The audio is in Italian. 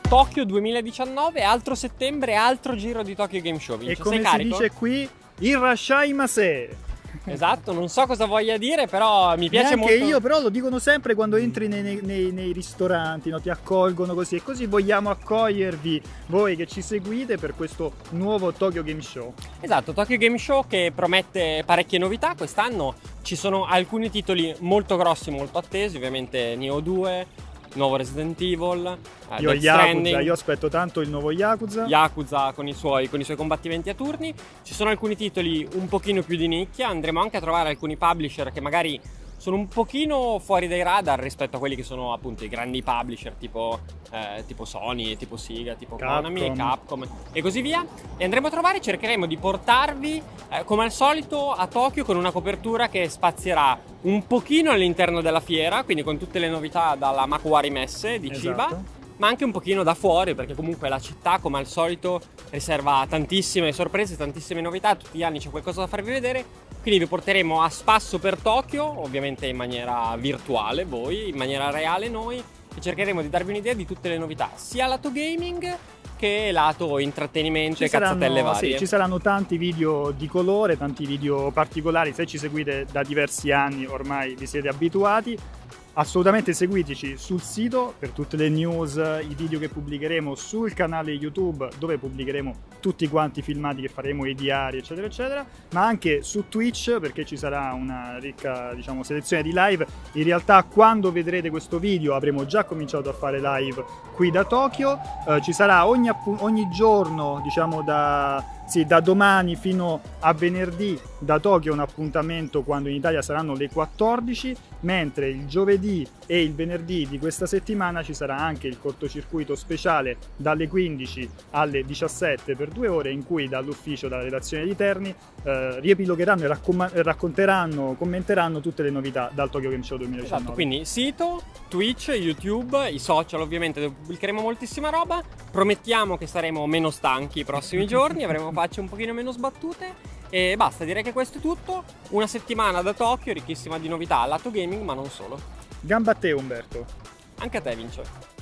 Tokyo 2019, altro settembre, altro giro di Tokyo Game Show. Vince, e come sei si carico? dice qui, irashaimase. Esatto, non so cosa voglia dire, però mi piace Neanche molto. io, però lo dicono sempre quando entri nei ristoranti, no? Ti accolgono così, e così vogliamo accogliervi voi che ci seguite per questo nuovo Tokyo Game Show. Esatto, Tokyo Game Show che promette parecchie novità. Quest'anno ci sono alcuni titoli molto grossi, molto attesi, ovviamente Nioh 2, nuovo Resident Evil, Io Death Yakuza, Stranding, io aspetto tanto il nuovo Yakuza. Yakuza con i suoi combattimenti a turni. Ci sono alcuni titoli un pochino più di nicchia, andremo anche a trovare alcuni publisher che magari sono un pochino fuori dai radar rispetto a quelli che sono appunto i grandi publisher tipo Sony, tipo Sega, tipo Konami, Capcom e così via. E andremo a trovare, cercheremo di portarvi come al solito a Tokyo con una copertura che spazierà un pochino all'interno della fiera, quindi con tutte le novità dalla Makuhari Messe di Chiba, Esatto. ma anche un pochino da fuori, perché comunque la città, come al solito, riserva tantissime sorprese, tantissime novità, tutti gli anni c'è qualcosa da farvi vedere, quindi vi porteremo a spasso per Tokyo, ovviamente in maniera virtuale voi, in maniera reale noi, e cercheremo di darvi un'idea di tutte le novità, sia lato gaming che lato intrattenimento e cazzatelle varie. Sì, ci saranno tanti video di colore, tanti video particolari, se ci seguite da diversi anni ormai vi siete abituati. Assolutamente seguiteci sul sito per tutte le news, i video che pubblicheremo sul canale YouTube dove pubblicheremo tutti quanti i filmati che faremo, i diari eccetera eccetera, ma anche su Twitch perché ci sarà una ricca selezione di live. In realtà quando vedrete questo video avremo già cominciato a fare live qui da Tokyo, ci sarà ogni giorno da domani fino a venerdì da Tokyo un appuntamento quando in Italia saranno le 14, mentre il giovedì e il venerdì di questa settimana ci sarà anche il cortocircuito speciale dalle 15 alle 17 per 2 ore in cui dall'ufficio, dalla redazione di Terni riepilogheranno e racconteranno, commenteranno tutte le novità dal Tokyo Game Show 2019. Esatto, quindi sito, Twitch, YouTube, i social ovviamente dove pubblicheremo moltissima roba. Promettiamo che saremo meno stanchi i prossimi giorni, avremo facce un pochino meno sbattute e basta, direi che questo è tutto. Una settimana da Tokyo ricchissima di novità lato gaming ma non solo. Gamba a te Umberto. Anche a te Vince.